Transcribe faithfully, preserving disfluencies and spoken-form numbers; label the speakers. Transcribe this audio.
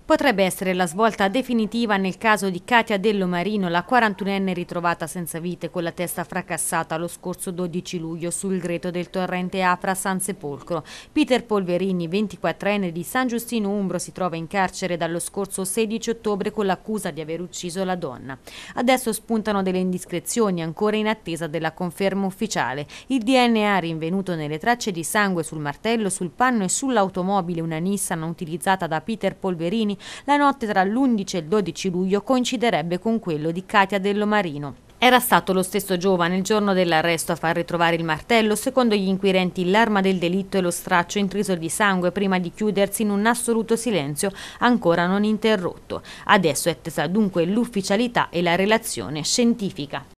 Speaker 1: Potrebbe essere la svolta definitiva nel caso di Katia Dello Marino, la quarantunenne ritrovata senza vite con la testa fracassata lo scorso dodici luglio sul greto del torrente Afra a San Sepolcro. Peter Polverini, ventiquattrenne di San Giustino Umbro, si trova in carcere dallo scorso sedici ottobre con l'accusa di aver ucciso la donna. Adesso spuntano delle indiscrezioni ancora in attesa della conferma ufficiale. Il D N A rinvenuto nelle tracce di sangue sul martello, sul panno e sull'automobile, una Nissan utilizzata da Peter Polverini la notte tra l'undici e il dodici luglio, coinciderebbe con quello di Katia Dello Marino. Era stato lo stesso giovane il giorno dell'arresto a far ritrovare il martello. Secondo gli inquirenti l'arma del delitto è lo straccio intriso di sangue prima di chiudersi in un assoluto silenzio ancora non interrotto. Adesso è attesa dunque l'ufficialità e la relazione scientifica.